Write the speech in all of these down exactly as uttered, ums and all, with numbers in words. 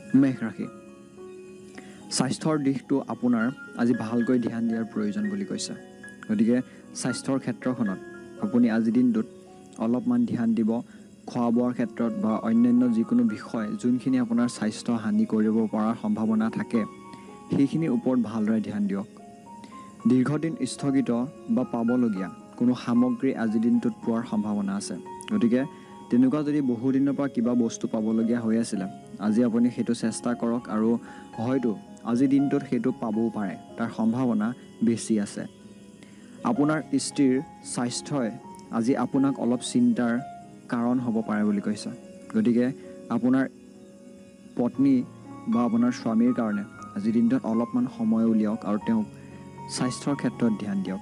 মেঘ ৰাশি স্বাস্থ্যৰ দিশটো আপোনাৰ আজি ভালকৈ ধ্যান দিয়াৰ প্ৰয়োজন বুলি কৈছে। গতিকে স্বাস্থ্যৰ ক্ষেত্ৰখনত আপুনি আজিৰ দিনটোত অলপমান ধ্যান দিব। খোৱা বোৱাৰ ক্ষেত্ৰত বা অন্যান্য যিকোনো বিষয় যোনখিনি আপোনাৰ স্বাস্থ্য হানি কৰিব পৰাৰ সম্ভাৱনা থাকে সেইখিনিৰ ওপৰত ভালদৰে ধ্যান দিয়ক। দীৰ্ঘদিন স্থগিত বা পাবলগীয়া কোনো সামগ্ৰী আজিৰ দিনটোত পোৱাৰ সম্ভাৱনা আছে। গতিকে তেনেকুৱা যদি বহুদিনৰ পৰা কিবা বস্তু পাবলগীয়া হৈ আছিলে আজি আপুনি সেইটো চেষ্টা কৰক আৰু হয়তো আজিৰ দিনটোত সেইটো পাবও পাৰে, তাৰ সম্ভাৱনা বেছি আছে। আপোনাৰ স্ত্ৰীৰ স্বাস্থ্যই আজি আপোনাক অলপ চিন্তাৰ কাৰণ হ'ব পাৰে বুলি কৈছে। গতিকে আপোনাৰ পত্নী বা আপোনাৰ স্বামীৰ কাৰণে আজিৰ দিনটোত অলপমান সময় উলিয়াওক আৰু তেওঁক স্বাস্থ্যৰ ক্ষেত্ৰত ধ্যান দিয়ক।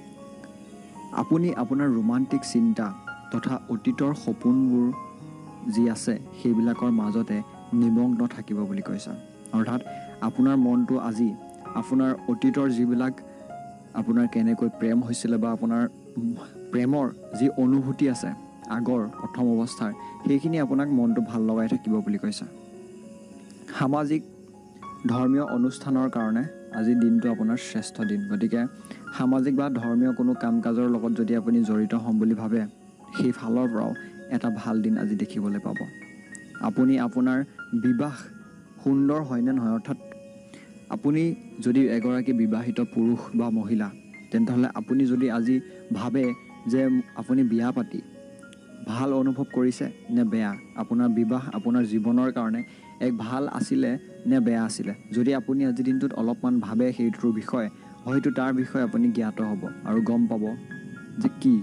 আপুনি আপোনাৰ ৰোমান্টিক চিন্তা তথা অতীতৰ সপোনবোৰ যি আছে সেইবিলাকৰ মাজতে নিমগ্ন থাকিব বুলি কৈছে। অৰ্থাৎ আপোনাৰ মনটো আজি আপোনাৰ অতীতৰ যিবিলাক আপোনাৰ কেনেকৈ প্ৰেম হৈছিলে বা আপোনাৰ প্ৰেমৰ যি অনুভূতি আছে আগৰ প্ৰথম অৱস্থাৰ সেইখিনি আপোনাক মনটো ভাল লগাই থাকিব বুলি কৈছে। সামাজিক ধৰ্মীয় অনুষ্ঠানৰ কাৰণে আজিৰ দিনটো আপোনাৰ শ্ৰেষ্ঠ দিন। গতিকে সামাজিক বা ধৰ্মীয় কোনো কাম কাজৰ লগত যদি আপুনি জড়িত হ'ম বুলি ভাবে সেই ফালৰ পৰাও এটা ভাল দিন আজি দেখিবলৈ পাব। আপুনি আপোনাৰ বিবাহ সুন্দৰ হয়নে নহয়, অৰ্থাৎ আপুনি যদি এগৰাকী বিবাহিত পুৰুষ বা মহিলা তেন্তেহ'লে আপুনি যদি আজি ভাবে যে আপুনি বিয়া পাতি ভাল অনুভৱ কৰিছে নে বেয়া, আপোনাৰ বিবাহ আপোনাৰ জীৱনৰ কাৰণে এক ভাল আছিলে নে বেয়া আছিলে, যদি আপুনি আজিৰ দিনটোত অলপমান ভাবে সেইটোৰ বিষয়ে হয়তো তাৰ বিষয়ে আপুনি জ্ঞাত হ'ব আৰু গম পাব যে কি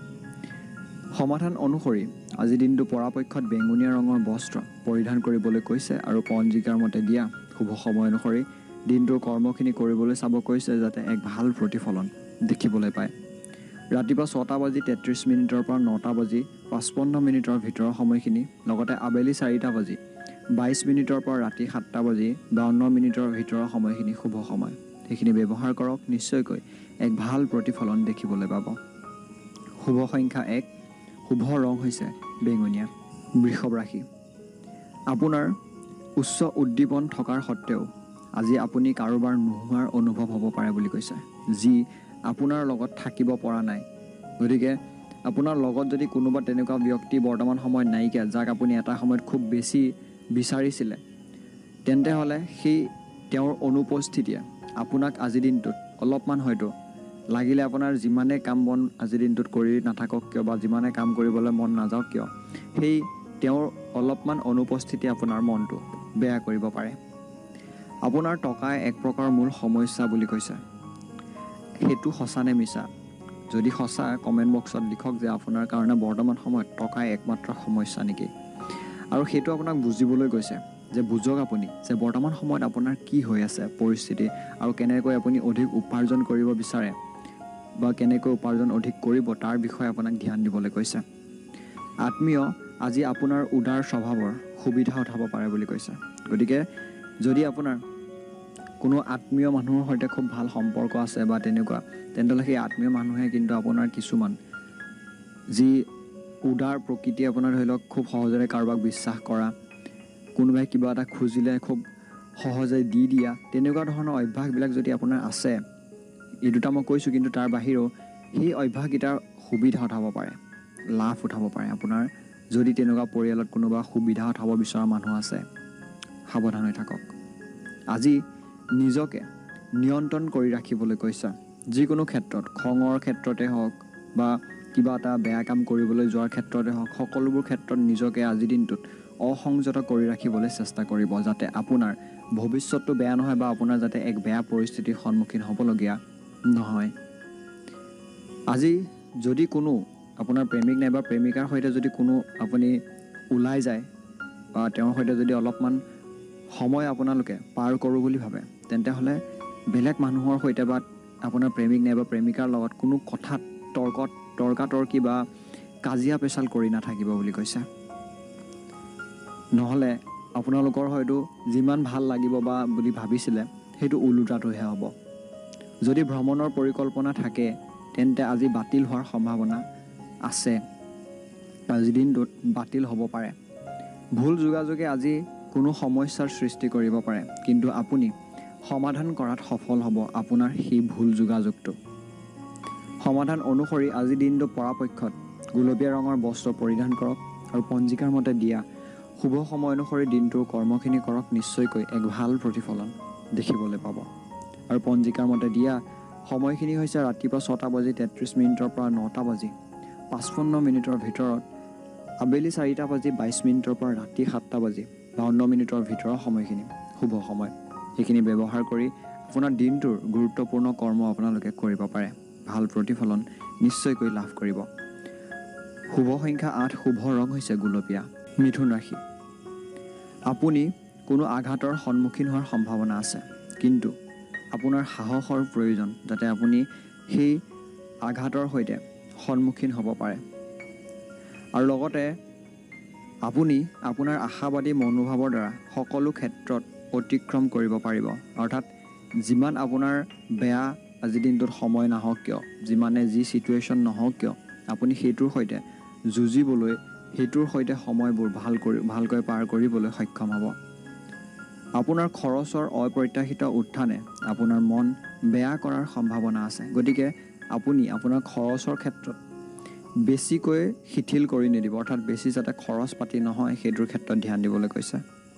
সমাধান অনুসৰি আজিৰ দিনটো পৰাপক্ষত বেঙুনীয়া ৰঙৰ বস্ত্ৰ পৰিধান কৰিবলৈ কৈছে আৰু পঞ্জিকাৰ মতে দিয়া শুভ সময় অনুসৰি দিনটোৰ কৰ্মখিনি কৰিবলৈ চাব কৈছে যাতে এক ভাল প্ৰতিফলন দেখিবলৈ পায়। ৰাতিপুৱা ছটা বাজি তেত্ৰিছ মিনিটৰ পৰা নটা বাজি পঁচপন্ন মিনিটৰ ভিতৰৰ সময়খিনি, লগতে আবেলি চাৰিটা বাজি বাইছ মিনিটৰ পৰা ৰাতি সাতটা বাজি বাৱন্ন মিনিটৰ ভিতৰৰ সময়খিনি শুভ সময়। সেইখিনি ব্যৱহাৰ কৰক, নিশ্চয়কৈ এক ভাল প্ৰতিফলন দেখিবলৈ পাব। শুভ সংখ্যা এক, শুভ ৰং হৈছে বেঙুনীয়া। বৃষভ ৰাশি আপোনাৰ উচ্চ উদ্দীপন থকাৰ সত্ত্বেও আজি আপুনি কাৰোবাৰ নোহোৱাৰ অনুভৱ হ'ব পাৰে বুলি কৈছে, যি আপোনাৰ লগত থাকিব পৰা নাই। গতিকে আপোনাৰ লগত যদি কোনোবা তেনেকুৱা ব্যক্তি বৰ্তমান সময়ত নাইকিয়া যাক আপুনি এটা সময়ত খুব বেছি বিচাৰিছিলে তেন্তে হ'লে সেই তেওঁৰ অনুপস্থিতিয়ে আপোনাক আজিৰ দিনটোত অলপমান হয়তো লাগিলে আপোনাৰ যিমানে কাম বন আজিৰ দিনটোত কৰি নাথাকক কিয় বা যিমানে কাম কৰিবলৈ মন নাযাওক কিয় সেই তেওঁৰ অলপমান অনুপস্থিতি আপোনাৰ মনটো বেয়া কৰিব পাৰে। আপোনাৰ টকাই এক প্ৰকাৰ মূল সমস্যা বুলি কৈছে। সেইটো সঁচা নে মিছা? যদি সঁচা কমেণ্ট বক্সত লিখক যে আপোনাৰ কাৰণে বৰ্তমান সময়ত টকাই একমাত্ৰ সমস্যা নেকি। আৰু সেইটো আপোনাক বুজিবলৈ গৈছে যে বুজক আপুনি যে বৰ্তমান সময়ত আপোনাৰ কি হৈ আছে পৰিস্থিতি আৰু কেনেকৈ আপুনি অধিক উপাৰ্জন কৰিব বিচাৰে বা কেনেকৈ উপাৰ্জন অধিক কৰিব তাৰ বিষয়ে আপোনাক ধ্যান দিবলৈ কৈছে। আত্মীয় আজি আপোনাৰ উদাৰ স্বভাৱৰ সুবিধা উঠাব পাৰে বুলি কৈছে। গতিকে যদি আপোনাৰ কোনো আত্মীয় মানুহৰ সৈতে খুব ভাল সম্পৰ্ক আছে বা তেনেকুৱা তেন্তে সেই আত্মীয় মানুহে কিন্তু আপোনাৰ কিছুমান যি উদাৰ প্ৰকৃতি আপোনাৰ ধৰি লওক খুব সহজে কাৰোবাক বিশ্বাস কৰা, কোনোবাই কিবা এটা খুজিলে খুব সহজে দি দিয়া, তেনেকুৱা ধৰণৰ অভ্যাসবিলাক যদি আপোনাৰ আছে, এই দুটা মই কৈছোঁ, কিন্তু তাৰ বাহিৰেও সেই অভ্যাসকেইটাৰ সুবিধা উঠাব পাৰে, লাভ উঠাব পাৰে আপোনাৰ যদি তেনেকুৱা পৰিয়ালত কোনোবা সুবিধা উঠাব বিচৰা মানুহ আছে। সাৱধান হৈ থাকক। আজি নিজকে নিয়ন্ত্ৰণ কৰি ৰাখিবলৈ কৈছে। যিকোনো ক্ষেত্ৰত খঙৰ ক্ষেত্ৰতে হওক বা কিবা এটা বেয়া কাম কৰিবলৈ যোৱাৰ ক্ষেত্ৰতে হওক সকলোবোৰ ক্ষেত্ৰত নিজকে আজিৰ দিনটোত অসংযত কৰি ৰাখিবলৈ চেষ্টা কৰিব যাতে আপোনাৰ ভৱিষ্যতটো বেয়া নহয় বা আপোনাৰ যাতে এক বেয়া পৰিস্থিতিৰ সন্মুখীন হ'বলগীয়া নহয়। আজি যদি কোনো আপোনাৰ প্ৰেমিক নাইবা প্ৰেমিকাৰ সৈতে যদি কোনো আপুনি ওলাই যায় বা তেওঁৰ সৈতে যদি অলপমান সময় আপোনালোকে পাৰ কৰোঁ বুলি ভাবে তেন্তে হ'লে বেলেগ মানুহৰ সৈতে বা আপোনাৰ প্ৰেমিক নাইবা প্ৰেমিকাৰ লগত কোনো কথাত তৰ্কত তৰ্কাতৰ্কি বা কাজিয়া পেচাল কৰি নাথাকিব বুলি কৈছে। নহ'লে আপোনালোকৰ হয়তো যিমান ভাল লাগিব বা বুলি ভাবিছিলে সেইটো ওলোটাটোহে হ'ব। যদি ভ্ৰমণৰ পৰিকল্পনা থাকে তেন্তে আজি বাতিল হোৱাৰ সম্ভাৱনা আছে, আজিৰ দিনটোত বাতিল হ'ব পাৰে। ভুল যোগাযোগে আজি কোনো সমস্যাৰ সৃষ্টি কৰিব পাৰে, কিন্তু আপুনি সমাধান কৰাত সফল হ'ব আপোনাৰ সেই ভুল যোগাযোগটো। সমাধান অনুসৰি আজিৰ দিনটো পৰাপক্ষত গুলপীয়া ৰঙৰ বস্ত্ৰ পৰিধান কৰক আৰু পঞ্জিকাৰ মতে দিয়া শুভ সময় অনুসৰি দিনটোৰ কৰ্মখিনি কৰক, নিশ্চয়কৈ এক ভাল প্ৰতিফলন দেখিবলৈ পাব। আৰু পঞ্জিকাৰ মতে দিয়া সময়খিনি হৈছে ৰাতিপুৱা ছটা বাজি তেত্ৰিছ মিনিটৰ পৰা নটা বাজি পঁচপন্ন মিনিটৰ ভিতৰত, আবেলি চাৰিটা বাজি বাইছ মিনিটৰ পৰা ৰাতি সাতটা বাজি বাৱন্ন মিনিটৰ ভিতৰৰ সময়খিনি শুভ সময়। সেইখিনি ব্যৱহাৰ কৰি আপোনাৰ দিনটোৰ গুৰুত্বপূৰ্ণ কৰ্ম আপোনালোকে কৰিব পাৰে, ভাল প্ৰতিফলন নিশ্চয়কৈ লাভ কৰিব। শুভ সংখ্যা আঠ, শুভ ৰং হৈছে গুলপীয়া। মিথুন ৰাশি, আপুনি কোনো আঘাতৰ সন্মুখীন হোৱাৰ সম্ভাৱনা আছে, কিন্তু আপোনাৰ সাহসৰ প্ৰয়োজন যাতে আপুনি সেই আঘাতৰ সৈতে সন্মুখীন হ'ব পাৰে। আৰু লগতে আপুনি আপোনাৰ আশাবাদী মনোভাৱৰ দ্বাৰা সকলো ক্ষেত্ৰত অতিক্ৰম কৰিব পাৰিব। অৰ্থাৎ যিমান আপোনাৰ বেয়া আজিৰ দিনটোত সময় নাহক কিয়, যিমানে যি ছিটুৱেশ্যন নহওক কিয়, আপুনি সেইটোৰ সৈতে যুঁজিবলৈ, সেইটোৰ সৈতে সময়বোৰ ভাল কৰি ভালকৈ পাৰ কৰিবলৈ সক্ষম হ'ব। আপোনাৰ খৰচৰ অপ্ৰত্যাশিত উত্থানে আপোনাৰ মন বেয়া কৰাৰ সম্ভাৱনা আছে, গতিকে আপুনি আপোনাৰ খৰচৰ ক্ষেত্ৰত বেছিকৈ শিথিল কৰি নিদিব, অৰ্থাৎ বেছি যাতে খৰচ পাতি নহয় সেইটোৰ ক্ষেত্ৰত ধ্যান দিবলৈ কৈছে।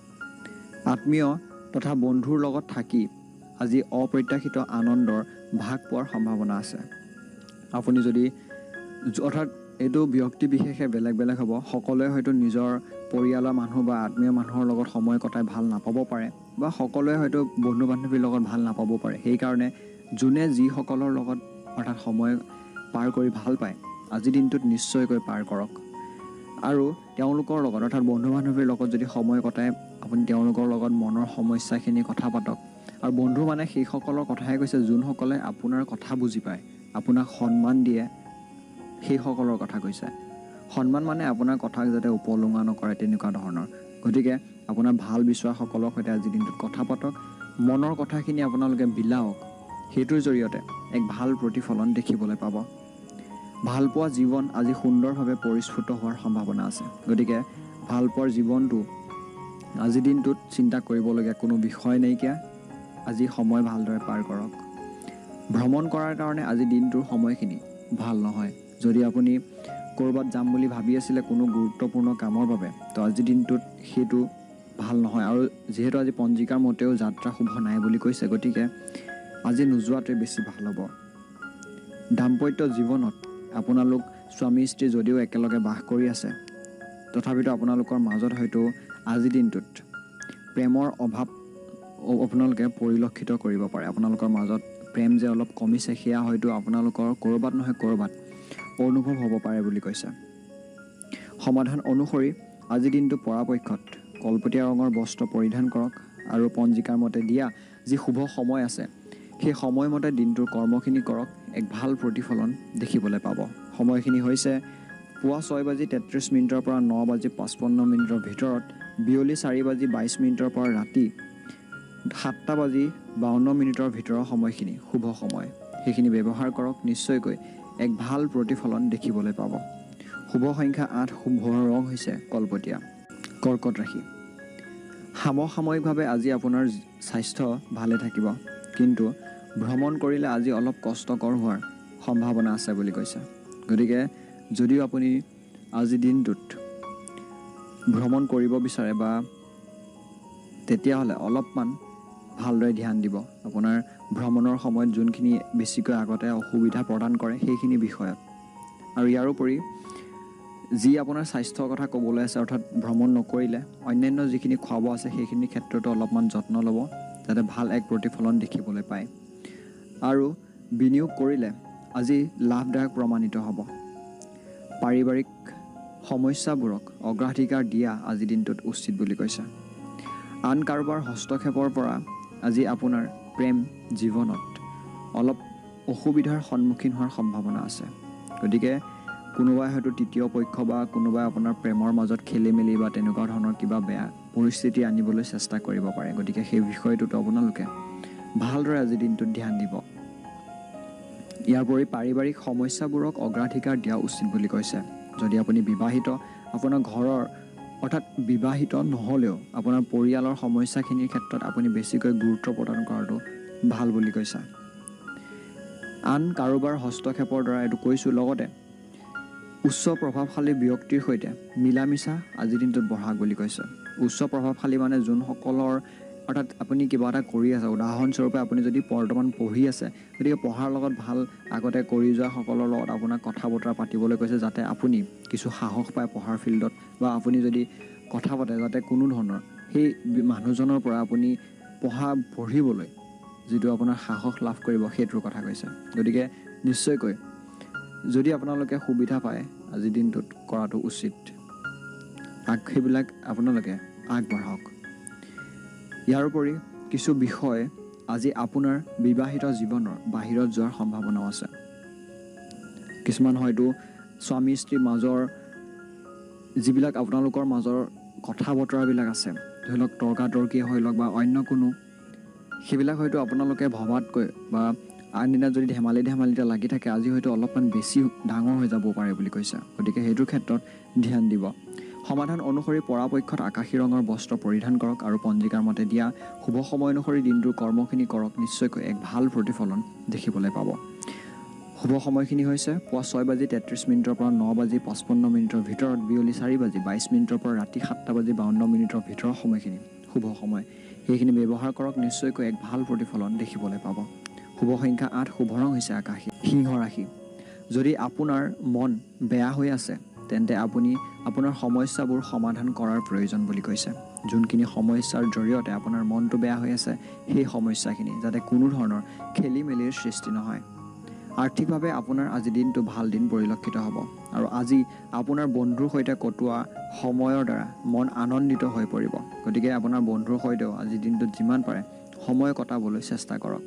আত্মীয় তথা বন্ধুৰ লগত থাকি আজি অপ্ৰত্যাশিত আনন্দৰ ভাগ পোৱাৰ সম্ভাৱনা আছে। আপুনি যদি অৰ্থাৎ এইটো ব্যক্তি বিশেষে বেলেগ বেলেগ হ'ব, সকলোৱে হয়তো নিজৰ পৰিয়ালৰ মানুহ বা আত্মীয় মানুহৰ লগত সময় কটাই ভাল নাপাব পাৰে, বা সকলোৱে হয়তো বন্ধু বান্ধৱীৰ লগত ভাল নাপাব পাৰে। সেইকাৰণে যোনে যিসকলৰ লগত অৰ্থাৎ সময় পাৰ কৰি ভাল পায় আজিৰ দিনটোত নিশ্চয়কৈ পাৰ কৰক। আৰু তেওঁলোকৰ লগত অৰ্থাৎ বন্ধু বান্ধৱীৰ লগত যদি সময় কটাই আপুনি তেওঁলোকৰ লগত মনৰ সমস্যাখিনি কথা পাতক। আৰু বন্ধু মানে সেইসকলৰ কথাহে কৈছে যোনসকলে আপোনাৰ কথা বুজি পায়, আপোনাক সন্মান দিয়ে, সেইসকলৰ কথা কৈছে। সন্মান মানে আপোনাৰ কথাক যাতে উপলুঙা নকৰে, তেনেকুৱা ধৰণৰ। গতিকে আপোনাৰ ভাল বিচৰাসকলৰ সৈতে আজিৰ দিনটোত কথা পাতক, মনৰ কথাখিনি আপোনালোকে বিলাওক, সেইটোৰ জৰিয়তে এক ভাল প্ৰতিফলন দেখিবলৈ পাব। ভালপোৱা জীৱন আজি সুন্দৰভাৱে পৰিস্ফুট হোৱাৰ সম্ভাৱনা আছে, গতিকে ভালপোৱাৰ জীৱনটো আজিৰ দিনটোত চিন্তা কৰিবলগীয়া কোনো বিষয় নাইকিয়া। আজি সময় ভালদৰে পাৰ কৰক। ভ্ৰমণ কৰাৰ কাৰণে আজি দিনটোৰ সময়খিনি ভাল নহয়। যদি আপুনি ক'ৰবাত যাম বুলি ভাবি আছিলে কোনো গুৰুত্বপূৰ্ণ কামৰ বাবে, তো আজিৰ দিনটোত সেইটো ভাল নহয়। আৰু যিহেতু আজি পঞ্জিকাৰ মতেও যাত্ৰা শুভ নাই বুলি কৈছে, গতিকে আজি নোযোৱাটোৱে বেছি ভাল হ'ব। দাম্পত্য জীৱনত আপোনালোক স্বামী স্ত্ৰী যদিও একেলগে বাস কৰি আছে, তথাপিতো আপোনালোকৰ মাজত হয়তো আজিৰ দিনটোত প্ৰেমৰ অভাৱ আপোনালোকে পৰিলক্ষিত কৰিব পাৰে। আপোনালোকৰ মাজত প্ৰেম যে অলপ কমিছে, সেয়া হয়তো আপোনালোকৰ ক'ৰবাত নহয় ক'ৰবাত অনুভৱ হ'ব পাৰে বুলি কৈছে। সমাধান অনুসৰি আজিৰ দিনটো পৰাপক্ষত কলপতীয়া ৰঙৰ বস্ত্ৰ পৰিধান কৰক আৰু পঞ্জিকাৰ মতে দিয়া যি শুভ সময় আছে সেই সময়মতে দিনটোৰ কৰ্মখিনি কৰক, এক ভাল প্ৰতিফলন দেখিবলৈ পাব। সময়খিনি হৈছে পুৱা ছয় বাজি তেত্ৰিছ মিনিটৰ পৰা ন বাজি পঁচপন্ন মিনিটৰ ভিতৰত, বিয়লি চাৰি বাজি বাইছ মিনিটৰ পৰা ৰাতি সাতটা বাজি বাৱন্ন মিনিটৰ ভিতৰৰ সময়খিনি শুভ সময়। সেইখিনি ব্যৱহাৰ কৰক, নিশ্চয়কৈ এক ভাল প্ৰতিফলন দেখিবলৈ পাব। শুভ সংখ্যা আঠ, শুভ ৰং হৈছে কলপতীয়া। কৰ্কট ৰাশি, সমসাময়িকভাৱে আজি আপোনাৰ স্বাস্থ্য ভালে থাকিব, কিন্তু ভ্ৰমণ কৰিলে আজি অলপ কষ্টকৰ হোৱাৰ সম্ভাৱনা আছে বুলি কৈছে। গতিকে যদিও আপুনি আজিৰ দিনটোত ভ্ৰমণ কৰিব বিচাৰে বা তেতিয়াহ'লে অলপমান ভালদৰে ধ্যান দিব আপোনাৰ ভ্ৰমণৰ সময়ত যোনখিনি বেছিকৈ আগতে অসুবিধা প্ৰদান কৰে সেইখিনি বিষয়ত। আৰু ইয়াৰোপৰি যি আপোনাৰ স্বাস্থ্যৰ কথা ক'বলৈ আছে, অৰ্থাৎ ভ্ৰমণ নকৰিলে অন্যান্য যিখিনি খোৱা বোৱা আছে সেইখিনি ক্ষেত্ৰতো অলপমান যত্ন ল'ব, যাতে ভাল এক প্ৰতিফলন দেখিবলৈ পায়। আৰু বিনিয়োগ কৰিলে আজি লাভদায়ক প্ৰমাণিত হ'ব। পাৰিবাৰিক সমস্যাবোৰক অগ্ৰাধিকাৰ দিয়া আজিৰ দিনটোত উচিত বুলি কৈছে। আন কাৰোবাৰ হস্তক্ষেপৰ পৰা আজি আপোনাৰ প্ৰেম জীৱনত অলপ অসুবিধাৰ সন্মুখীন হোৱাৰ সম্ভাৱনা আছে। গতিকে কোনোবাই হয়তো তৃতীয় পক্ষ বা কোনোবাই আপোনাৰ প্ৰেমৰ মাজত খেলি মেলি বা তেনেকুৱা ধৰণৰ কিবা বেয়া পৰিস্থিতি আনিবলৈ চেষ্টা কৰিব পাৰে। গতিকে সেই বিষয়টোত আপোনালোকে ভালদৰে আজিৰ দিনটোত ধ্যান দিব। ইয়াৰ উপৰি পাৰিবাৰিক সমস্যাবোৰক অগ্ৰাধিকাৰ দিয়া উচিত বুলি কৈছে। যদি আপুনি বিবাহিত, আপোনাৰ ঘৰৰ অৰ্থাৎ বিবাহিত নহ'লেও আপোনাৰ পৰিয়ালৰ সমস্যাখিনিৰ ক্ষেত্ৰত আপুনি বেছিকৈ গুৰুত্ব প্ৰদান কৰাটো ভাল বুলি কৈছা। আন কাৰোবাৰ হস্তক্ষেপৰ দ্বাৰা এইটো কৈছোঁ। লগতে উচ্চ প্ৰভাৱশালী ব্যক্তিৰ সৈতে মিলা মিছা আজিৰ দিনটোত বঢ়াওক বুলি কৈছে। উচ্চ প্ৰভাৱশালী মানে যোনসকলৰ অৰ্থাৎ আপুনি কিবা এটা কৰি আছে, উদাহৰণস্বৰূপে আপুনি যদি বৰ্তমান পঢ়ি আছে, গতিকে পঢ়াৰ লগত ভাল আগতে কৰি যোৱা সকলৰ লগত আপোনাক কথা বতৰা পাতিবলৈ কৈছে, যাতে আপুনি কিছু সাহস পায় পঢ়াৰ ফিল্ডত, বা আপুনি যদি কথা পাতে যাতে কোনো ধৰণৰ সেই মানুহজনৰ পৰা আপুনি পঢ়া পঢ়িবলৈ যিটো আপোনাৰ সাহস লাভ কৰিব সেইটোৰ কথা কৈছে। গতিকে নিশ্চয়কৈ যদি আপোনালোকে সুবিধা পায় আজিৰ দিনটোত কৰাটো উচিত। আগ সেইবিলাক আপোনালোকে আগবঢ়াওক। ইয়াৰোপৰি কিছু বিষয় আজি আপোনাৰ বিবাহিত জীৱনৰ বাহিৰত যোৱাৰ সম্ভাৱনাও আছে। কিছুমান হয়তো স্বামী স্ত্ৰীৰ মাজৰ যিবিলাক আপোনালোকৰ মাজৰ কথা বতৰাবিলাক আছে, ধৰি লওক তৰ্কাতৰ্কি হৈ লওক বা অন্য কোনো, সেইবিলাক হয়তো আপোনালোকে ভবাতকৈ বা আন দিনা যদি ধেমালি ধেমালিতে লাগি থাকে, আজি হয়তো অলপমান বেছি ডাঙৰ হৈ যাব পাৰে বুলি কৈছে। গতিকে সেইটোৰ ক্ষেত্ৰত ধ্যান দিব। সমাধান অনুসৰি পৰাপক্ষত আকাশী ৰঙৰ বস্ত্ৰ পৰিধান কৰক আৰু পঞ্জিকাৰ মতে দিয়া শুভ সময় অনুসৰি দিনটোৰ কৰ্মখিনি কৰক। নিশ্চয়কৈ এক ভাল প্ৰতিফলন দেখিবলৈ পাব। শুভ সময়খিনি হৈছে পুৱা ছয় বাজি তেত্ৰিছ মিনিটৰ পৰা ন বাজি পঁচপন্ন মিনিটৰ ভিতৰত, বিয়লি চাৰি বাজি বাইছ মিনিটৰ পৰা ৰাতি সাতটা বাজি বাৱন্ন মিনিটৰ ভিতৰৰ সময়খিনি শুভ সময়। সেইখিনি ব্যৱহাৰ কৰক। নিশ্চয়কৈ এক ভাল প্ৰতিফলন দেখিবলৈ পাব। শুভ সংখ্যা আঠ, শুভ ৰং হৈছে আকাশী। সিংহ ৰাশি। যদি আপোনাৰ মন বেয়া হৈ আছে, তেন্তে আপুনি আপোনাৰ সমস্যাবোৰ সমাধান কৰাৰ প্ৰয়োজন বুলি কৈছে। যোনখিনি সমস্যাৰ জৰিয়তে আপোনাৰ মনটো বেয়া হৈ আছে, সেই সমস্যাখিনি যাতে কোনো ধৰণৰ খেলি মেলিৰ সৃষ্টি নহয়। আৰ্থিকভাৱে আপোনাৰ আজি দিনটো ভাল দিন পৰিলক্ষিত হ'ব আৰু আজি আপোনাৰ বন্ধুৰ সৈতে কটোৱা সময়ৰ দ্বাৰা মন আনন্দিত হৈ পৰিব। গতিকে আপোনাৰ বন্ধুৰ সৈতেও আজিৰ দিনটোত যিমান পাৰে সময় কটাবলৈ চেষ্টা কৰক।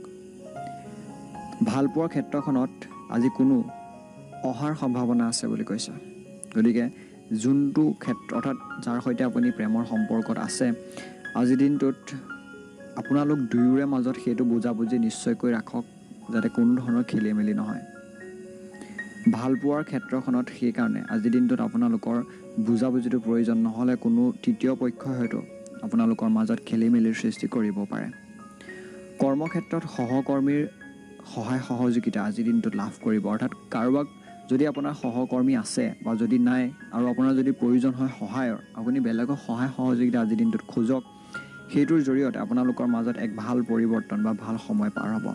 ভালপোৱাৰ ক্ষেত্ৰখনত আজি কোনো অহাৰ সম্ভাৱনা আছে বুলি কৈছে। গতিকে যোনটো ক্ষেত্ৰ অৰ্থাৎ যাৰ সৈতে আপুনি প্ৰেমৰ সম্পৰ্কত আছে, আজিৰ দিনটোত আপোনালোক দুয়োৰে মাজত সেইটো বুজাবুজি নিশ্চয়কৈ ৰাখক, যাতে কোনো ধৰণৰ খেলি মেলি নহয়। ভালপোৱাৰ ক্ষেত্ৰখনত সেইকাৰণে আজিৰ দিনটোত আপোনালোকৰ বুজাবুজিটো প্ৰয়োজন, নহ'লে কোনো তৃতীয় পক্ষই হয়তো আপোনালোকৰ মাজত খেলি মেলিৰ সৃষ্টি কৰিব পাৰে। কৰ্মক্ষেত্ৰত সহকৰ্মীৰ সহায় সহযোগিতা আজিৰ দিনটোত লাভ কৰিব। অৰ্থাৎ কাৰোবাক যদি আপোনাৰ সহকৰ্মী আছে বা যদি নাই আৰু আপোনাৰ যদি প্ৰয়োজন হয় সহায়ৰ, আপুনি বেলেগক সহায় সহযোগিতা আজিৰ দিনটোত খোজক। সেইটোৰ জৰিয়তে আপোনালোকৰ মাজত এক ভাল পৰিৱৰ্তন বা ভাল সময় পাৰ হ'ব।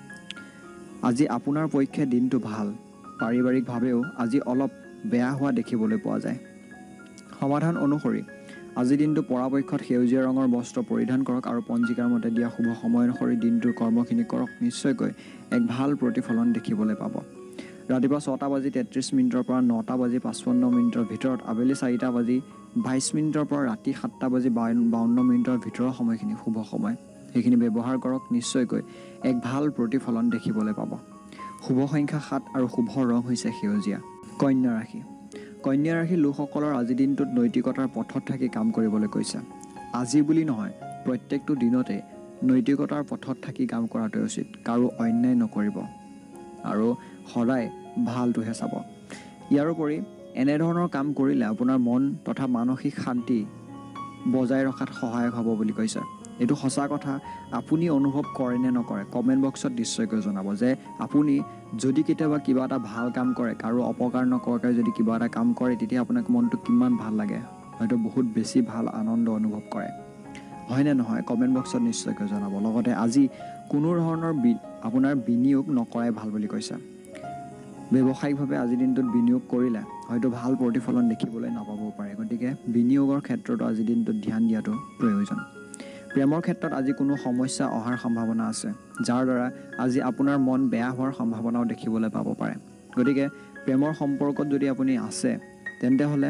আজি আপোনাৰ পক্ষে দিনটো ভাল। পাৰিবাৰিকভাৱেও আজি অলপ বেয়া হোৱা দেখিবলৈ পোৱা যায়। সমাধান অনুসৰি আজিৰ দিনটো পৰাপক্ষত সেউজীয়া ৰঙৰ বস্ত্ৰ পৰিধান কৰক আৰু পঞ্জিকাৰ মতে দিয়া শুভ সময় অনুসৰি দিনটোৰ কৰ্মখিনি কৰক। নিশ্চয়কৈ এক ভাল প্ৰতিফলন দেখিবলৈ পাব। ৰাতিপুৱা ছটা বাজি তেত্ৰিছ মিনিটৰ পৰা নটা বাজি পঁচপন্ন মিনিটৰ ভিতৰত, আবেলি চাৰিটা বাজি বাইছ মিনিটৰ পৰা ৰাতি সাতটা বাজি বাৱন্ন মিনিটৰ ভিতৰৰ সময়খিনি শুভ সময়। সেইখিনি ব্যৱহাৰ কৰক। নিশ্চয়কৈ এক ভাল প্ৰতিফলন দেখিবলৈ পাব। শুভ সংখ্যা সাত আৰু শুভ ৰং হৈছে সেউজীয়া। কন্যা ৰাশি। কন্যা ৰাশিৰ লোকসকলৰ আজিৰ দিনটোত নৈতিকতাৰ পথত থাকি কাম কৰিবলৈ কৈছে। আজি বুলি নহয়, প্ৰত্যেকটো দিনতে নৈতিকতাৰ পথত থাকি কাম কৰাটোৱে উচিত। কাৰো অন্যায় নকৰিব আৰু সদায় ভালটোহে চাব। ইয়াৰোপৰি এনেধৰণৰ কাম কৰিলে আপোনাৰ মন তথা মানসিক শান্তি বজাই ৰখাত সহায়ক হ'ব বুলি কৈছে। এইটো সঁচা কথা। আপুনি অনুভৱ কৰে নে নকৰে কমেণ্ট বক্সত নিশ্চয়কৈ জনাব, যে আপুনি যদি কেতিয়াবা কিবা এটা ভাল কাম কৰে, কাৰো অপকাৰ নকৰাকৈ যদি কিবা এটা কাম কৰে, তেতিয়া আপোনাৰ মনটো কিমান ভাল লাগে, হয়তো বহুত বেছি ভাল আনন্দ অনুভৱ কৰে। হয়নে নহয় কমেণ্ট বক্সত নিশ্চয়কৈ জনাব। লগতে আজি কোনো ধৰণৰ বি আপোনাৰ বিনিয়োগ নকৰাই ভাল বুলি কৈছে। ব্যৱসায়িকভাৱে আজিৰ দিনটোত বিনিয়োগ কৰিলে হয়তো ভাল প্ৰতিফলন দেখিবলৈ নাপাবও পাৰে। গতিকে বিনিয়োগৰ ক্ষেত্ৰতো আজিৰ দিনটোত ধ্যান দিয়াটো প্ৰয়োজন। প্ৰেমৰ ক্ষেত্ৰত আজি কোনো সমস্যা অহাৰ সম্ভাৱনা আছে, যাৰ দ্বাৰা আজি আপোনাৰ মন বেয়া হোৱাৰ সম্ভাৱনাও দেখিবলৈ পাব পাৰে। গতিকে প্ৰেমৰ সম্পৰ্কত যদি আপুনি আছে, তেন্তে হ'লে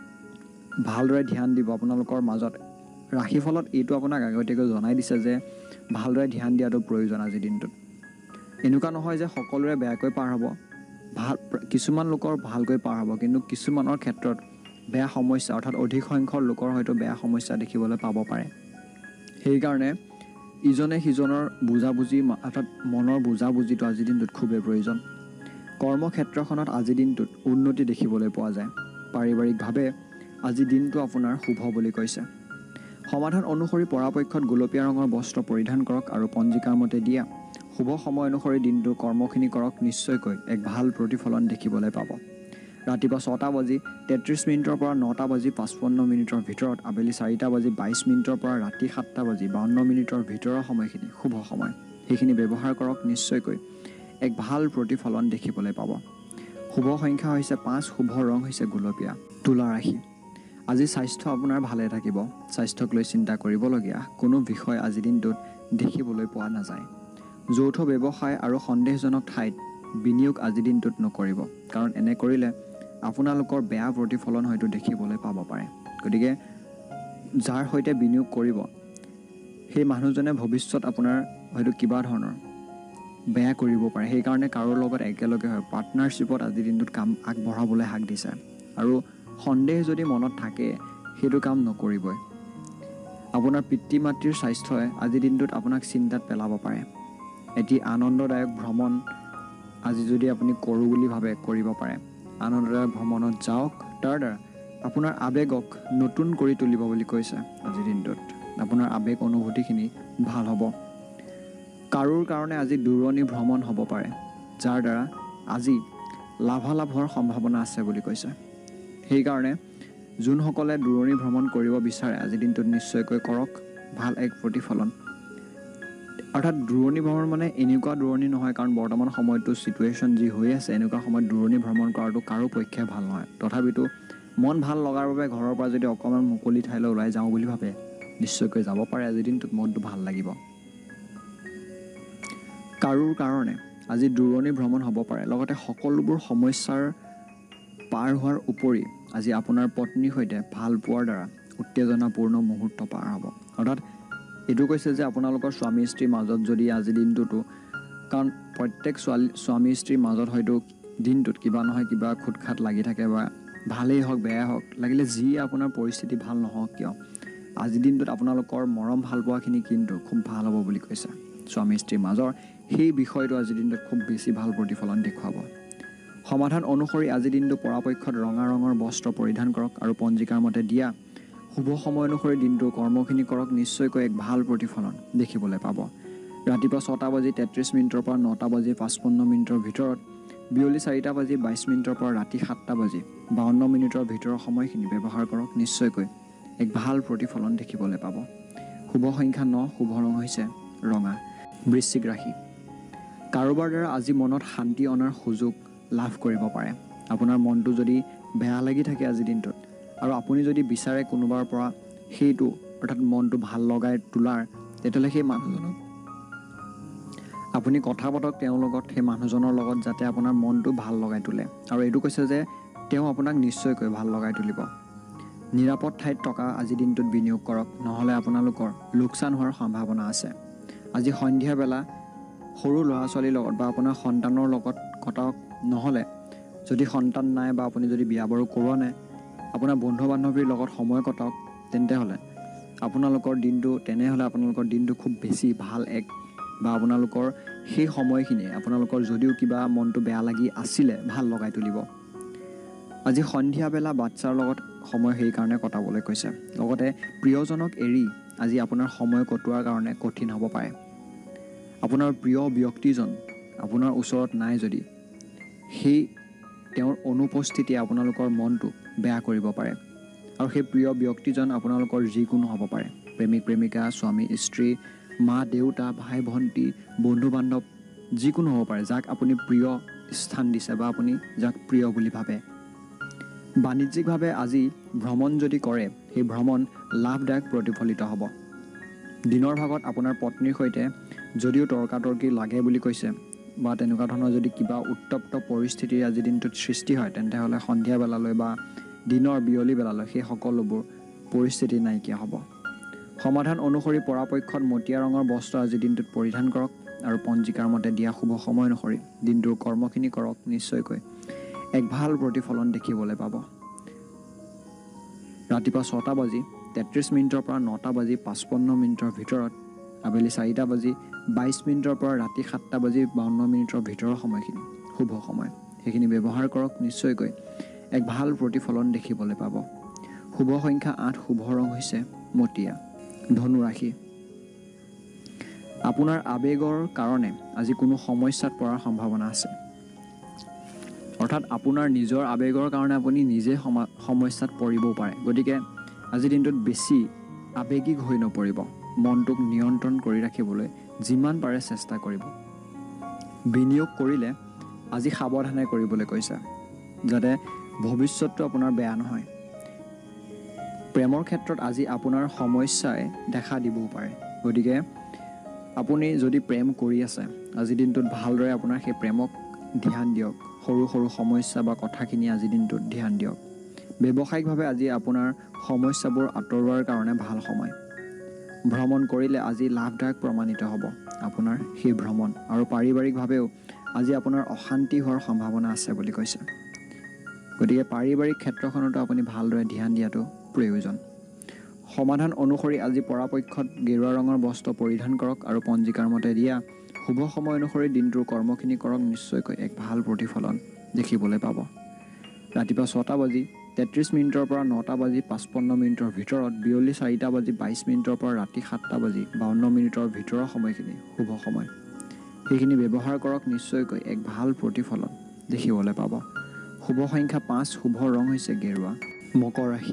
ভালদৰে ধ্যান দিব আপোনালোকৰ মাজত। ৰাশিফলত এইটো আপোনাক আগতীয়াকৈ জনাই দিছে যে ভালদৰে ধ্যান দিয়াটো প্ৰয়োজন আজিৰ দিনটোত। এনেকুৱা নহয় যে সকলোৰে বেয়াকৈ পাৰ হ'ব, ভাল কিছুমান লোকৰ ভালকৈ পাৰ হ'ব, কিন্তু কিছুমানৰ ক্ষেত্ৰত বেয়া সমস্যা অৰ্থাৎ অধিক সংখ্যক লোকৰ হয়তো বেয়া সমস্যা দেখিবলৈ পাব পাৰে। সেইকাৰণে ইজনে সিজনৰ বুজাবুজি অৰ্থাৎ মনৰ বুজাবুজিটো আজিৰ দিনটোত খুবেই প্ৰয়োজন। কৰ্মক্ষেত্ৰখনত আজিৰ দিনটোত উন্নতি দেখিবলৈ পোৱা যায়। পাৰিবাৰিকভাৱে আজি দিনটো আপোনাৰ শুভ বুলি কৈছে। সমাধান অনুসৰি পৰাপক্ষত গোলপীয়া ৰঙৰ বস্ত্ৰ পৰিধান কৰক আৰু পঞ্জিকাৰ মতে দিয়া শুভ সময় অনুসৰি দিনটোৰ কৰ্মখিনি কৰক, নিশ্চয়কৈ এক ভাল প্ৰতিফলন দেখিবলৈ পাব। ৰাতিপুৱা ছটা বাজি তেত্ৰিছ মিনিটৰ পৰা নটা বাজি পঁচপন্ন মিনিটৰ ভিতৰত, আবেলি চাৰিটা বাজি বাইছ মিনিটৰ পৰা ৰাতি সাতটা বাজি বাৱন্ন মিনিটৰ ভিতৰৰ সময়খিনি শুভ সময়, সেইখিনি ব্যৱহাৰ কৰক, নিশ্চয়কৈ এক ভাল প্ৰতিফলন দেখিবলৈ পাব। শুভ সংখ্যা হৈছে পাঁচ, শুভ ৰং হৈছে গুলপীয়া। তুলা ৰাশি, আজি স্বাস্থ্য আপোনাৰ ভালে থাকিব। স্বাস্থ্যক লৈ চিন্তা কৰিবলগীয়া কোনো বিষয় আজিৰ দিনটোত দেখিবলৈ পোৱা নাযায়। যৌথ ব্যৱসায় আৰু সন্দেহজনক ঠাইত বিনিয়োগ আজিৰ দিনটোত নকৰিব, কাৰণ এনে কৰিলে আপোনালোকৰ বেয়া প্ৰতিফলন হয়তো দেখিবলৈ পাব পাৰে। গতিকে যাৰ সৈতে বিনিয়োগ কৰিব সেই মানুহজনে ভৱিষ্যত আপোনাৰ হয়তো কিবা ধৰণৰ বেয়া কৰিব পাৰে। সেইকাৰণে কাৰোৰ লগত একেলগে হয় পাৰ্টনাৰশ্বিপত আজিৰ দিনটোত কাম আগবঢ়াবলৈ হাক দিছে। আৰু সন্দেহ যদি মনত থাকে সেইটো কাম নকৰিবই। আপোনাৰ পিতৃ মাতৃৰ স্বাস্থ্যই আজিৰ দিনটোত আপোনাক চিন্তাত পেলাব পাৰে। এটি আনন্দদায়ক ভ্ৰমণ আজি যদি আপুনি কৰোঁ বুলি ভাবে কৰিব পাৰে। আনন্দদায়ক ভ্ৰমণত যাওক, তাৰ দ্বাৰা আপোনাৰ আৱেগক নতুন কৰি তুলিব বুলি কৈছে। আজিৰ দিনটোত আপোনাৰ আৱেগ অনুভূতিখিনি ভাল হ'ব। কাৰোৰ কাৰণে আজি দূৰণি ভ্ৰমণ হ'ব পাৰে, যাৰ দ্বাৰা আজি লাভালাভৰ সম্ভাৱনা আছে বুলি কৈছে। সেইকাৰণে যোনসকলে দূৰণি ভ্ৰমণ কৰিব বিচাৰে আজিৰ দিনটোত নিশ্চয়কৈ কৰক, ভাল এক প্ৰতিফলন। অৰ্থাৎ দূৰণি ভ্ৰমণ মানে এনেকুৱা দূৰণি নহয়, কাৰণ বৰ্তমান সময়তো ছিটুৱেশ্যন যি হৈ আছে এনেকুৱা সময়ত দূৰণি ভ্ৰমণ কৰাটো কাৰো পক্ষে ভাল নহয়। তথাপিতো মন ভাল লগাৰ বাবে ঘৰৰ পৰা যদি অকণমান মুকলি ঠাইলৈ ওলাই যাওঁ বুলি ভাবে নিশ্চয়কৈ যাব পাৰে। আজিৰ দিনটোত মনটো ভাল লাগিব। কাৰোৰ কাৰণে আজি দূৰণি ভ্ৰমণ হ'ব পাৰে। লগতে সকলোবোৰ সমস্যাৰ পাৰ হোৱাৰ উপৰি আজি আপোনাৰ পত্নীৰ সৈতে ভাল পোৱাৰ দ্বাৰা উত্তেজনাপূৰ্ণ মুহূৰ্ত পাৰ হ'ব। অৰ্থাৎ এইটো কৈছে যে আপোনালোকৰ স্বামী স্ত্ৰীৰ মাজত যদি আজিৰ দিনটোতো, কাৰণ প্ৰত্যেক ছোৱালী স্বামী স্ত্ৰীৰ মাজত হয়তো দিনটোত কিবা নহয় কিবা খুট খাট লাগি থাকে, বা ভালেই হওক বেয়া হওক, লাগিলে যি আপোনাৰ পৰিস্থিতি ভাল নহওক কিয় আজিৰ দিনটোত আপোনালোকৰ মৰম ভাল পোৱাখিনি কিন্তু খুব ভাল হ'ব বুলি কৈছে। স্বামী স্ত্ৰীৰ মাজৰ সেই বিষয়টো আজিৰ দিনটোত খুব বেছি ভাল প্ৰতিফলন দেখুৱাব। সমাধান অনুসৰি আজিৰ দিনটো পৰাপক্ষত ৰঙা ৰঙৰ বস্ত্ৰ পৰিধান কৰক আৰু পঞ্জিকাৰ মতে দিয়া শুভ সময় অনুসৰি দিনটোৰ কৰ্মখিনি কৰক, নিশ্চয়কৈ এক ভাল প্ৰতিফলন দেখিবলৈ পাব। ৰাতিপুৱা ছটা বাজি তেত্ৰিছ মিনিটৰ পৰা নটা বাজি পঁচপন্ন মিনিটৰ ভিতৰত, বিয়লি চাৰিটা বাজি বাইছ মিনিটৰ পৰা ৰাতি সাতটা বাজি বাৱন্ন মিনিটৰ ভিতৰৰ সময়খিনি ব্যৱহাৰ কৰক, নিশ্চয়কৈ এক ভাল প্ৰতিফলন দেখিবলৈ পাব। শুভ সংখ্যা ন, শুভ ৰং হৈছে ৰঙা। বৃশ্চিক ৰাশি, কাৰোবাৰ দ্বাৰা আজি মনত শান্তি অনাৰ সুযোগ লাভ কৰিব পাৰে। আপোনাৰ মনটো যদি বেয়া লাগি থাকে আজিৰ দিনটোত আৰু আপুনি যদি বিচাৰে কোনোবাৰ পৰা সেইটো অৰ্থাৎ মনটো ভাল লগাই তোলাৰ, তেতিয়াহ'লে সেই মানুহজনক আপুনি কথা পাতক তেওঁৰ লগত, সেই মানুহজনৰ লগত, যাতে আপোনাৰ মনটো ভাল লগাই তোলে। আৰু এইটো কৈছে যে তেওঁ আপোনাক নিশ্চয়কৈ ভাল লগাই তুলিব। নিৰাপদ ঠাইত টকা আজিৰ দিনটোত বিনিয়োগ কৰক, নহ'লে আপোনালোকৰ লোকচান হোৱাৰ সম্ভাৱনা আছে। আজি সন্ধিয়া বেলা সৰু ল'ৰা ছোৱালীৰ লগত বা আপোনাৰ সন্তানৰ লগত কটাওক, নহ'লে যদি সন্তান নাই বা আপুনি যদি বিয়া বাৰু কৰোৱা নাই আপোনাৰ বন্ধু বান্ধৱীৰ লগত সময় কটাওক, তেন্তে হ'লে আপোনালোকৰ দিনটো তেনেহ'লে আপোনালোকৰ দিনটো খুব বেছি ভাল এক বা আপোনালোকৰ সেই সময়খিনিয়ে আপোনালোকৰ যদিও কিবা মনটো বেয়া লাগি আছিলে ভাল লগাই তুলিব। আজি সন্ধিয়া বেলা বাচ্ছাৰ লগত সময় সেইকাৰণে কটাবলৈ কৈছে। লগতে প্ৰিয়জনক এৰি আজি আপোনাৰ সময় কটোৱাৰ কাৰণে কঠিন হ'ব পাৰে। আপোনাৰ প্ৰিয় ব্যক্তিজন আপোনাৰ ওচৰত নাই যদি সেই তেওঁৰ অনুপস্থিতিয়ে আপোনালোকৰ মনটো বেয়া কৰিব পাৰে। আৰু সেই প্ৰিয় ব্যক্তিজন আপোনালোকৰ যিকোনো হ'ব পাৰে, প্ৰেমিক প্ৰেমিকা, স্বামী স্ত্ৰী, মা দেউতা, ভাই ভণ্টি, বন্ধু বান্ধৱ, যিকোনো হ'ব পাৰে যাক আপুনি প্ৰিয় স্থান দিছে বা আপুনি যাক প্ৰিয় বুলি ভাবে। বাণিজ্যিকভাৱে আজি ভ্ৰমণ যদি কৰে সেই ভ্ৰমণ লাভদায়ক প্ৰতিফলিত হ'ব। দিনৰ ভাগত আপোনাৰ পত্নীৰ সৈতে যদিও তৰ্কাতৰ্কি লাগে বুলি কৈছে বা তেনেকুৱা ধৰণৰ যদি কিবা উত্তপ্ত পৰিস্থিতিৰ আজিৰ দিনটোত সৃষ্টি হয়, তেন্তে হ'লে সন্ধিয়া বেলালৈ বা দিনৰ বিয়লি বেলালৈ সেই সকলোবোৰ পৰিস্থিতি নাইকিয়া হ'ব। সমাধান অনুসৰি পৰাপক্ষত মটীয়া ৰঙৰ বস্ত্ৰ আজিৰ দিনটোত পৰিধান কৰক আৰু পঞ্জিকাৰ মতে দিয়া শুভ সময় অনুসৰি দিনটোৰ কৰ্মখিনি কৰক, নিশ্চয়কৈ এক ভাল প্ৰতিফলন দেখিবলৈ পাব। ৰাতিপুৱা ছটা বাজি তেত্ৰিছ মিনিটৰ পৰা নটা বাজি পঁচপন্ন মিনিটৰ ভিতৰত, আবেলি চাৰিটা বাজি বাইছ মিনিটৰ পৰা ৰাতি সাতটা বাজি বাৱন্ন মিনিটৰ ভিতৰৰ সময়খিনি শুভ সময়, সেইখিনি ব্যৱহাৰ কৰক, নিশ্চয়কৈ এক ভাল প্ৰতিফলন দেখিবলৈ পাব। শুভ সংখ্যা আঠ, শুভ ৰং হৈছে মটীয়া। ধনু ৰাশি, আপোনাৰ আৱেগৰ কাৰণে আজি কোনো সমস্যাত পৰাৰ সম্ভাৱনা আছে। অৰ্থাৎ আপোনাৰ নিজৰ আৱেগৰ কাৰণে আপুনি নিজে সমস্যাত পৰিবও পাৰে। গতিকে আজিৰ দিনটোত বেছি আৱেগিক হৈ নপৰিব। মনটোক নিয়ন্ত্ৰণ কৰি ৰাখিবলৈ যিমান পাৰে চেষ্টা কৰিব। বিনিয়োগ কৰিলে আজি সাৱধানে কৰিবলৈ কৈছে, যাতে ভৱিষ্যতটো আপোনাৰ বেয়া নহয়। প্ৰেমৰ ক্ষেত্ৰত আজি আপোনাৰ সমস্যাই দেখা দিবও পাৰে। গতিকে আপুনি যদি প্ৰেম কৰি আছে, আজিৰ দিনটোত ভালদৰে আপোনাৰ সেই প্ৰেমক ধ্যান দিয়ক। সৰু সৰু সমস্যা বা কথাখিনি আজিৰ দিনটোত ধ্যান দিয়ক। ব্যৱসায়িকভাৱে আজি আপোনাৰ সমস্যাবোৰ আঁতৰোৱাৰ কাৰণে ভাল সময়। ভ্ৰমণ কৰিলে আজি লাভদায়ক প্ৰমাণিত হ'ব আপোনাৰ সেই ভ্ৰমণ। আৰু পাৰিবাৰিকভাৱেও আজি আপোনাৰ অশান্তি হোৱাৰ সম্ভাৱনা আছে বুলি কৈছে। গতিকে পাৰিবাৰিক ক্ষেত্ৰখনতো আপুনি ভালদৰে ধ্যান দিয়াটো প্ৰয়োজন। সমাধান অনুসৰি আজি পৰাপক্ষত গেৰুৱা ৰঙৰ বস্ত্ৰ পৰিধান কৰক আৰু পঞ্জিকাৰ মতে দিয়া শুভ সময় অনুসৰি দিনটোৰ কৰ্মখিনি কৰক। নিশ্চয়কৈ এক ভাল প্ৰতিফলন দেখিবলৈ পাব। ৰাতিপুৱা ছটা বাজি তেত্ৰিছ মিনিটৰ পৰা নটা বাজি পাঁচপন্ন মিনিটৰ ভিতৰত, বিয়লি চাৰিটা বাজি বাইছ মিনিটৰ পৰা ৰাতি সাতটা বাজি বাৱন্ন মিনিটৰ ভিতৰৰ সময়খিনি শুভ সময়। সেইখিনি ব্যৱহাৰ কৰক। নিশ্চয়কৈ এক ভাল প্ৰতিফলন দেখিবলৈ পাব। শুভ সংখ্যা পাঁচ, শুভ ৰং হৈছে গেৰুৱা। মকৰ ৰাশি,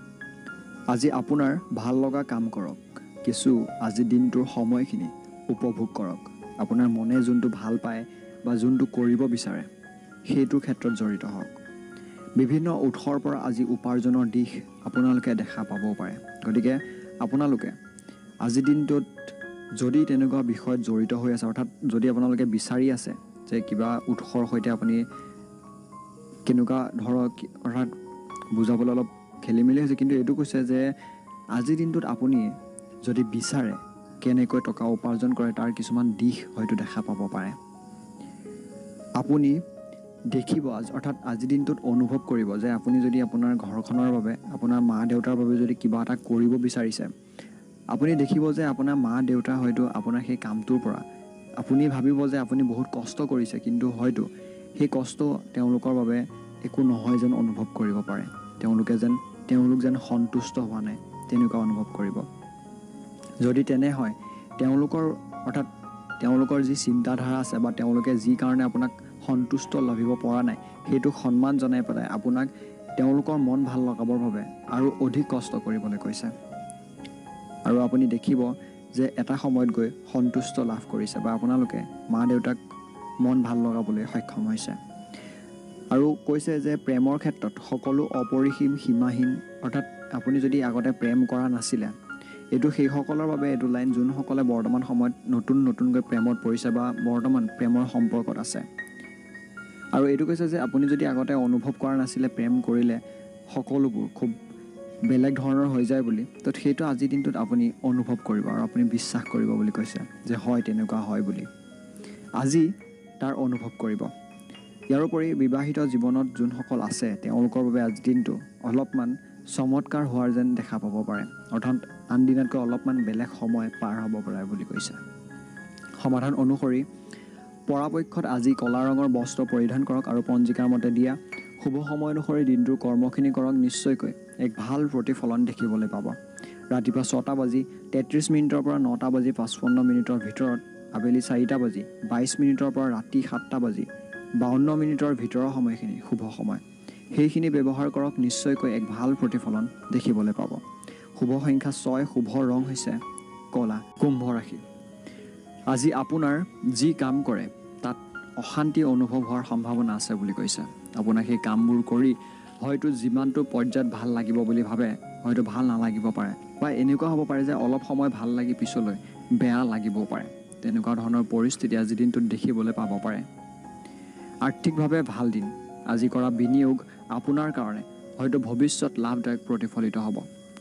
আজি আপোনাৰ ভাল লগা কাম কৰক। কিছু আজি দিনটোৰ সময়খিনি উপভোগ কৰক। আপোনাৰ মনে যোনটো ভাল পায় বা যোনটো কৰিব বিচাৰে সেইটোৰ ক্ষেত্ৰত জড়িত হওক। বিভিন্ন উৎসৰ পৰা আজি উপাৰ্জনৰ দিশ আপোনালোকে দেখা পাবও পাৰে। গতিকে আপোনালোকে আজিৰ দিনটোত যদি তেনেকুৱা বিষয়ত জড়িত হৈ আছে, অৰ্থাৎ যদি আপোনালোকে বিচাৰি আছে যে কিবা উৎসৰ সৈতে আপুনি কেনেকুৱা ধৰক, অৰ্থাৎ বুজাবলৈ অলপ খেলি মেলি হৈছে, কিন্তু এইটো কৈছে যে আজিৰ দিনটোত আপুনি যদি বিচাৰে কেনেকৈ টকা উপাৰ্জন কৰে তাৰ কিছুমান দিশ হয়তো দেখা পাব পাৰে। আপুনি দেখিব, অৰ্থাৎ আজিৰ দিনটোত অনুভৱ কৰিব যে আপুনি যদি আপোনাৰ ঘৰখনৰ বাবে, আপোনাৰ মা দেউতাৰ বাবে যদি কিবা এটা কৰিব বিচাৰিছে, আপুনি দেখিব যে আপোনাৰ মা দেউতা হয়তো আপোনাৰ সেই কামটোৰ পৰা, আপুনি ভাবিব যে আপুনি বহুত কষ্ট কৰিছে, কিন্তু হয়তো সেই কষ্ট তেওঁলোকৰ বাবে একো নহয় যেন অনুভৱ কৰিব পাৰে। তেওঁলোকে যেন তেওঁলোক যেন সন্তুষ্ট হোৱা নাই তেনেকুৱা অনুভৱ কৰিব। যদি তেনে হয়, তেওঁলোকৰ অৰ্থাৎ তেওঁলোকৰ যি চিন্তাধাৰা আছে বা তেওঁলোকে যি কাৰণে আপোনাক সন্তুষ্ট লভিব পৰা নাই, সেইটোক সন্মান জনাই পেলাই আপোনাক তেওঁলোকৰ মন ভাল লগাবৰ বাবে আৰু অধিক কষ্ট কৰিবলৈ কৈছে। আৰু আপুনি দেখিব যে এটা সময়ত গৈ সন্তুষ্ট লাভ কৰিছে বা আপোনালোকে মা দেউতাক মন ভাল লগাবলৈ সক্ষম হৈছে। আৰু কৈছে যে প্ৰেমৰ ক্ষেত্ৰত সকলো অপৰিসীম, সীমাহীন, অৰ্থাৎ আপুনি যদি আগতে প্ৰেম কৰা নাছিলে, এইটো সেইসকলৰ বাবে এইটো লাইন যোনসকলে বৰ্তমান সময়ত নতুন নতুনকৈ প্ৰেমত পৰিছে বা বৰ্তমান প্ৰেমৰ সম্পৰ্কত আছে। আৰু এইটো কৈছে যে আপুনি যদি আগতে অনুভৱ কৰা নাছিলে প্ৰেম কৰিলে সকলোবোৰ খুব বেলেগ ধৰণৰ হৈ যায় বুলি, তো সেইটো আজিৰ দিনটোত আপুনি অনুভৱ কৰিব আৰু আপুনি বিশ্বাস কৰিব বুলি কৈছে যে হয় তেনেকুৱা হয় বুলি। আজি তাৰ অনুভৱ কৰিব। ইয়াৰোপৰি বিবাহিত জীৱনত যোনসকল আছে তেওঁলোকৰ বাবে আজিৰ দিনটো অলপমান চমৎকাৰ হোৱাৰ যেন দেখা পাব পাৰে। অৰ্থাৎ আন দিনতকৈ অলপমান বেলেগ সময় পাৰ হ'ব পাৰে বুলি কৈছে। সমাধান অনুসৰি পৰাপক্ষত আজি ক'লা ৰঙৰ বস্ত্ৰ পৰিধান কৰক আৰু পঞ্জিকাৰ মতে দিয়া শুভ সময় অনুসৰি দিনটোৰ কৰ্মখিনি কৰক। নিশ্চয়কৈ এক ভাল প্ৰতিফলন দেখিবলৈ পাব। ৰাতিপুৱা ছটা বাজি তেত্ৰিছ মিনিটৰ পৰা নটা বাজি পাঁচপন্ন মিনিটৰ ভিতৰত, আবেলি চাৰিটা বাজি বাইছ মিনিটৰ পৰা ৰাতি সাতটা বাজি বাৱন্ন মিনিটৰ ভিতৰৰ সময়খিনি শুভ সময়। সেইখিনি ব্যৱহাৰ কৰক। নিশ্চয়কৈ এক ভাল প্ৰতিফলন দেখিবলৈ পাব। শুভ সংখ্যা ছয়, শুভ ৰং হৈছে ক'লা। কুম্ভ ৰাশি, আজি আপোনাৰ যি কাম কৰে তাত অশান্তি অনুভৱ হোৱাৰ সম্ভাৱনা আছে বুলি কৈছে। আপোনাক সেই কামবোৰ কৰি হয়তো যিমানটো পৰ্যায়ত ভাল লাগিব বুলি ভাবে হয়তো ভাল নালাগিব পাৰে, বা এনেকুৱা হ'ব পাৰে যে অলপ সময় ভাল লাগি পিছলৈ বেয়া লাগিবও পাৰে। তেনেকুৱা ধৰণৰ পৰিস্থিতি আজিৰ দিনটোত দেখিবলৈ পাব পাৰে। আৰ্থিকভাৱে ভাল দিন। আজি কৰা বিনিয়োগ আপোনাৰ কাৰণে হয়তো ভৱিষ্যত লাভদায়ক প্ৰতিফলিত হ'ব।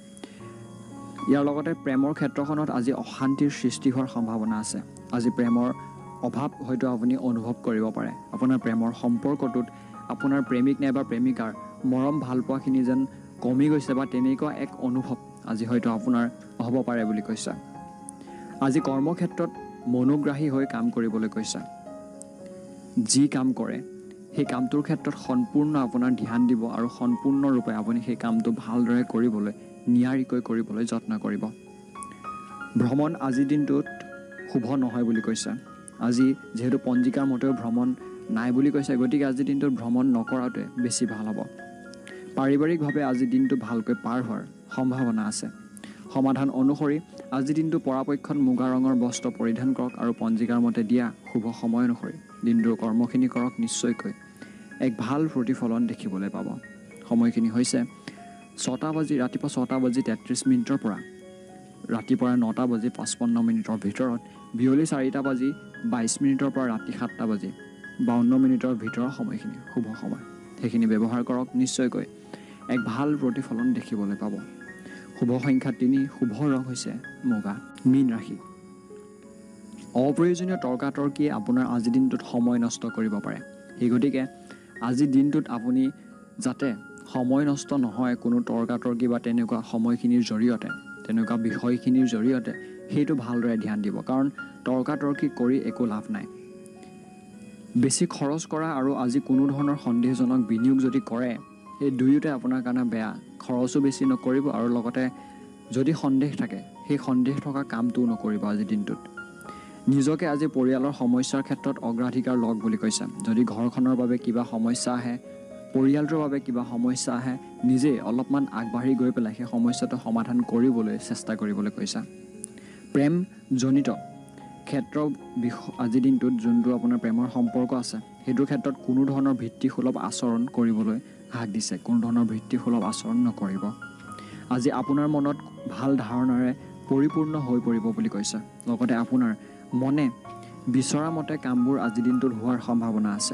ইয়াৰ লগতে প্ৰেমৰ ক্ষেত্ৰখনত আজি অশান্তিৰ সৃষ্টি হোৱাৰ সম্ভাৱনা আছে। আজি প্ৰেমৰ অভাৱ হয়তো আপুনি অনুভৱ কৰিব পাৰে। আপোনাৰ প্ৰেমৰ সম্পৰ্কটোত আপোনাৰ প্ৰেমিক নাইবা প্ৰেমিকাৰ মৰম ভালপোৱাখিনি যেন কমি গৈছে বা তেনেকুৱা এক অনুভৱ আজি হয়তো আপোনাৰ হ'ব পাৰে বুলি কৈছে। আজি কৰ্মক্ষেত্ৰত মনোগ্ৰাহী হৈ কাম কৰিবলৈ কৈছে। যি কাম কৰে সেই কামটোৰ ক্ষেত্ৰত সম্পূৰ্ণ আপোনাৰ ধ্যান দিব আৰু সম্পূৰ্ণৰূপে আপুনি সেই কামটো ভালদৰে কৰিবলৈ নিয়াৰিকৈ কৰিবলৈ যত্ন কৰিব। ভ্ৰমণ আজিৰ দিনটোত শুভ নহয় বুলি কৈছে। আজি যিহেতু পঞ্জিকাৰ মতেও ভ্ৰমণ নাই বুলি কৈছে, গতিকে আজিৰ দিনটোত ভ্ৰমণ নকৰাটোৱে বেছি ভাল হ'ব। পাৰিবাৰিকভাৱে আজিৰ দিনটো ভালকৈ পাৰ হোৱাৰ সম্ভাৱনা আছে। সমাধান অনুসৰি আজিৰ দিনটো পৰাপক্ষত মুগা ৰঙৰ বস্ত্ৰ পৰিধান কৰক আৰু পঞ্জিকাৰ মতে দিয়া শুভ সময় অনুসৰি দিনটোৰ কৰ্মখিনি কৰক, নিশ্চয়কৈ এক ভাল প্ৰতিফলন দেখিবলৈ পাব। সময়খিনি হৈছে ছটা বাজি ৰাতিপুৱা ছটা বাজি তেত্ৰিছ মিনিটৰ পৰা ৰাতিপুৱা নটা বাজি পঁচপন্ন মিনিটৰ ভিতৰত, বিয়লি চাৰিটা বাজি বাইছ মিনিটৰ পৰা ৰাতি সাতটা বাজি বাৱন্ন মিনিটৰ ভিতৰৰ সময়খিনি শুভ সময়। সেইখিনি ব্যৱহাৰ কৰক, নিশ্চয়কৈ এক ভাল প্ৰতিফলন দেখিবলৈ পাব। শুভ সংখ্যা তিনি, শুভ ৰং হৈছে মুগা। মীন ৰাশি। অপ্ৰয়োজনীয় তৰ্কাতৰ্কিয়ে আপোনাৰ আজিৰ দিনটোত সময় নষ্ট কৰিব পাৰে। সেই গতিকে আজিৰ দিনটোত আপুনি যাতে সময় নষ্ট নহয় কোনো তৰ্কাতৰ্কি বা তেনেকুৱা সময়খিনিৰ জৰিয়তে, তেনেকুৱা বিষয়খিনিৰ জৰিয়তে সেইটো ভালদৰে ধ্যান দিব, কাৰণ তৰ্কাতৰ্কি কৰি একো লাভ নাই। বেছি খৰচ কৰা আৰু আজি কোনো ধৰণৰ সন্দেহজনক বিনিয়োগ যদি কৰে, সেই দুয়োটাই আপোনাৰ কাৰণে বেয়া। খৰচো বেছি নকৰিব আৰু লগতে যদি সন্দেহ থাকে সেই সন্দেহ থকা কামটোও নকৰিব আজিৰ দিনটোত। নিজকে আজি পৰিয়ালৰ সমস্যাৰ ক্ষেত্ৰত অগ্ৰাধিকাৰ লওক বুলি কৈছে। যদি ঘৰখনৰ বাবে কিবা সমস্যা আহে, পৰিয়ালটোৰ বাবে কিবা সমস্যা আহে, নিজেই অলপমান আগবাঢ়ি গৈ পেলাই সেই সমস্যাটো সমাধান কৰিবলৈ চেষ্টা কৰিবলৈ কৈছে। প্ৰেমজনিত ক্ষেত্ৰ বিষয় আজিৰ দিনটোত যোনটো আপোনাৰ প্ৰেমৰ সম্পৰ্ক আছে সেইটোৰ ক্ষেত্ৰত কোনো ধৰণৰ ভিত্তিসুলভ আচৰণ কৰিবলৈ হাক দিছে। কোনো ধৰণৰ ভিত্তিসুলভ আচৰণ নকৰিব। আজি আপোনাৰ মনত ভাল ধাৰণাৰে পৰিপূৰ্ণ হৈ পৰিব বুলি কৈছে। লগতে আপোনাৰ মনে বিচৰা মতে কামবোৰ আজিৰ দিনটোত হোৱাৰ সম্ভাৱনা আছে।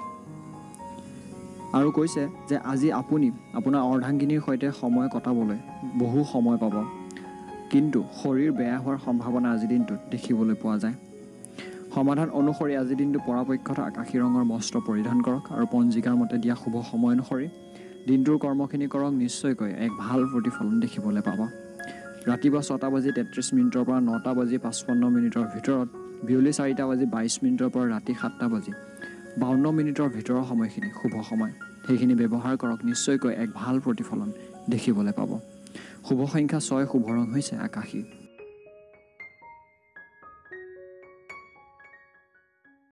আৰু কৈছে যে আজি আপুনি আপোনাৰ অৰ্ধাংগিনীৰ সৈতে সময় কটাবলৈ বহু সময় পাব, কিন্তু শৰীৰ বেয়া হোৱাৰ সম্ভাৱনা আজিৰ দিনটোত দেখিবলৈ পোৱা যায়। সমাধান অনুসৰি আজিৰ দিনটো পৰাপক্ষত আকাশী ৰঙৰ বস্ত্ৰ পৰিধান কৰক আৰু পঞ্জিকাৰ মতে দিয়া শুভ সময় অনুসৰি দিনটোৰ কৰ্মখিনি কৰক, নিশ্চয়কৈ এক ভাল প্ৰতিফলন দেখিবলৈ পাব। ৰাতিপুৱা ছটা বাজি তেত্ৰিছ মিনিটৰ পৰা নটা বাজি পঁচপন্ন মিনিটৰ ভিতৰত, বিয়লি চাৰিটা বাজি বাইছ মিনিটৰ পৰা ৰাতি সাতটা বাজি বাৱন্ন মিনিটৰ ভিতৰৰ সময়খিনি শুভ সময়। সেইখিনি ব্যৱহাৰ কৰক, নিশ্চয়কৈ এক ভাল প্ৰতিফলন দেখিবলৈ পাব। শুভ সংখ্যা ছয়, শুভ ৰং হৈছে আকাশী।